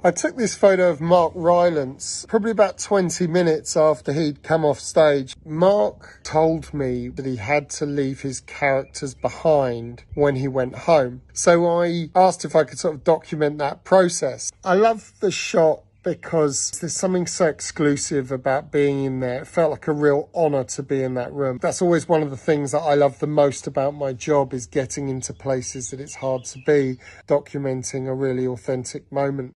I took this photo of Mark Rylance probably about 20 minutes after he'd come off stage. Mark told me that he had to leave his characters behind when he went home. So I asked if I could sort of document that process. I love the shot because there's something so exclusive about being in there. It felt like a real honour to be in that room. That's always one of the things that I love the most about my job, is getting into places that it's hard to be, documenting a really authentic moment.